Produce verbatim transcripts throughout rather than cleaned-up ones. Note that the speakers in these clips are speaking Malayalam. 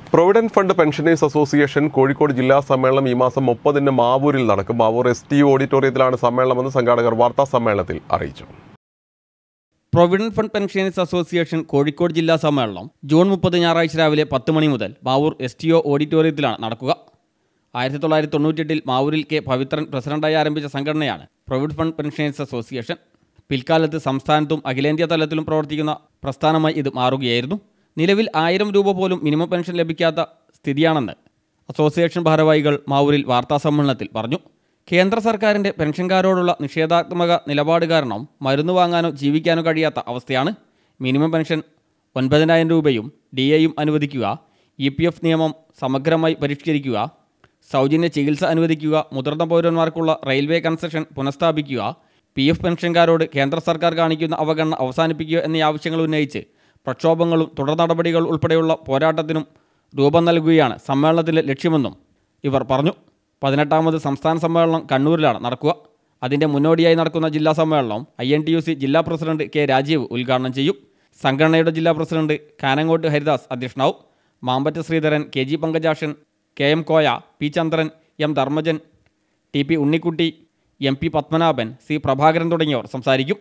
Provident fund pensioners association Kozhikode ജില്ലാ സമ്മേളനം ഈ മാസം മുപ്പതിന് മാവൂരിൽ നടക്കും. മാവൂർ എസ് ടി ഓഡിറ്റോറിയത്തിലാണ് സമ്മേളനമെന്ന് സംഘാടകർ വാർത്താ സമ്മേളനത്തിൽ അറിയിച്ചു. Provident fund pensioners association Kozhikode ജില്ലാ സമ്മേളനം ജൂൺ മുപ്പത് ഞായറാഴ്ച രാവിലെ പത്ത് മണി മുതൽ മാവൂർ എസ് ടി ഒ ഓഡിറ്റോറിയത്തിലാണ് നടക്കുക. ആയിരത്തി തൊള്ളായിരത്തി തൊണ്ണൂറ്റെട്ടിൽ മാവൂരിൽ കെ പവിത്രൻ പ്രസിഡന്റായി ആരംഭിച്ച സംഘടനയാണ് പ്രൊവിഡന്റ് ഫണ്ട് പെൻഷനേഴ്സ് അസോസിയേഷൻ. പിൽക്കാലത്ത് സംസ്ഥാനത്തും അഖിലേന്ത്യാ തലത്തിലും പ്രവർത്തിക്കുന്ന പ്രസ്ഥാനമായി ഇത് മാറുകയായിരുന്നു. നിലവിൽ ആയിരം രൂപ പോലും മിനിമം പെൻഷൻ ലഭിക്കാത്ത സ്ഥിതിയാണെന്ന് അസോസിയേഷൻ ഭാരവാഹികൾ മാവൂരിൽ വാർത്താസമ്മേളനത്തിൽ പറഞ്ഞു. കേന്ദ്ര സർക്കാരിൻ്റെ പെൻഷൻകാരോടുള്ള നിഷേധാത്മക നിലപാട് കാരണം മരുന്ന് വാങ്ങാനോ ജീവിക്കാനോ കഴിയാത്ത അവസ്ഥയാണ്. മിനിമം പെൻഷൻ ഒൻപതിനായിരം രൂപയും ഡി എയും അനുവദിക്കുക, ഇ പി എഫ് നിയമം സമഗ്രമായി പരിഷ്കരിക്കുക, സൗജന്യ ചികിത്സ അനുവദിക്കുക, മുതിർന്ന പൗരന്മാർക്കുള്ള റെയിൽവേ കൺസെഷൻ പുനഃസ്ഥാപിക്കുക, പി എഫ് പെൻഷൻകാരോട് കേന്ദ്ര സർക്കാർ കാണിക്കുന്ന അവഗണന അവസാനിപ്പിക്കുക എന്നീ ആവശ്യങ്ങൾ ഉന്നയിച്ച് പ്രക്ഷോഭങ്ങളും തുടർ നടപടികൾ ഉൾപ്പെടെയുള്ള പോരാട്ടത്തിനും രൂപം നൽകുകയാണ് സമ്മേളനത്തിലെ ലക്ഷ്യമെന്നും ഇവർ പറഞ്ഞു. പതിനെട്ടാമത് സംസ്ഥാന സമ്മേളനം കണ്ണൂരിലാണ് നടക്കുക. അതിൻ്റെ മുന്നോടിയായി നടക്കുന്ന ജില്ലാ സമ്മേളനം I N T U C ജില്ലാ പ്രസിഡന്റ് കെ രാജീവ് ഉദ്ഘാടനം ചെയ്യും. സംഘടനയുടെ ജില്ലാ പ്രസിഡന്റ് കാനങ്ങോട്ട് ഹരിദാസ് അധ്യക്ഷനാവും. Mampatta Sreedharan, K G Pankajakshan, K M Koya, P Chandran, M Dharmajan, T P Unnikutty, M P Padmanabhan, C Prabhakaran തുടങ്ങിയവർ സംസാരിക്കും.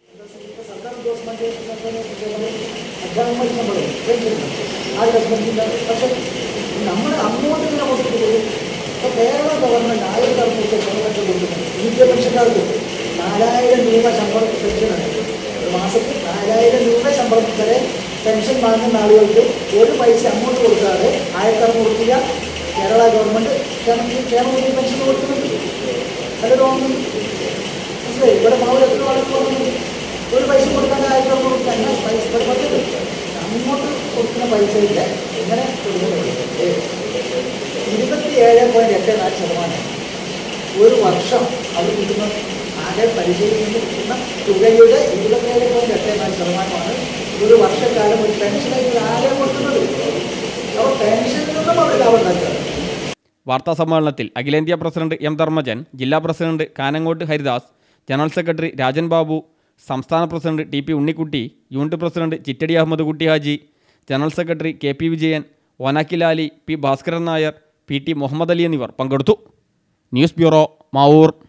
നമ്മൾ അങ്ങോട്ട് ഇങ്ങനെ കൊടുക്കുന്നത് ഇപ്പോൾ കേരള ഗവൺമെൻറ് ആയിരത്തി അറുന്നൂറ്റി തൊണ്ണൂറ്റി കൊടുക്കുന്നത് ഇന്ത്യ പെൻഷൻകാർക്ക് നാലായിരം രൂപ ശമ്പളം പെൻഷനാണ്. ഒരു മാസത്തിൽ നാലായിരം രൂപ ശമ്പളം വരെ പെൻഷൻ വാങ്ങുന്ന ആളുകൾക്ക് ഒരു പൈസ അങ്ങോട്ട് കൊടുക്കാതെ ആയിരത്തി അറുന്നൂറ് രൂപ കേരള ഗവൺമെൻറ് ക്ഷേമനിധി പെൻഷൻ കൊടുക്കുന്നുണ്ട്. അത് തോന്നുന്നു മനസ്സിലായി. ഇവിടെ മാവൂർ എത്ര ആളുകൾ പോകുന്നുണ്ട്, ഒരു പൈസ കൊടുക്കാതെ ആയിരത്തി അറുന്നൂറ് രൂപ അങ്ങനെ പൈസ പറ്റുന്നത് അങ്ങോട്ട് കൊടുക്കുന്ന പൈസയില്ല. ഇങ്ങനെ കൊടുക്കുന്നത് ഇരുപത്തി ഏഴ് പോയിൻറ്റ് എട്ട് നാല് ശതമാനം ഒരു വർഷം അവർ കിട്ടുന്ന ആകെ പരിശീലനം കിട്ടുന്ന തുകയുടെ ഇരുപത്തേഴ് പോയിൻറ്റ് എട്ട് നാല് ശതമാനമാണ് ഒരു വർഷക്കാലം ഒരു പെൻഷനായിട്ട് ആകെ കൊടുക്കുന്നത്. അപ്പോൾ പെൻഷനിൽ നിന്നും അവർ ലാഭം ഉണ്ടാക്കുകയാണ്. വാർത്താ സമ്മേളനത്തിൽ അഖിലേന്ത്യാ പ്രസിഡന്റ് എം ധർമ്മജൻ, ജില്ലാ president Kanangot Haridas, general secretary Rajan Babu, സംസ്ഥാന president T P Unnikutty, unit president Chittadi Ahmed Kutty Haji, general secretary K P Vijayan, ഓനാക്കിലാലി, P Bhaskaran Nair, P T Muhammad Ali എന്നിവർ പങ്കെടുത്തു. News bureau, Mavoor.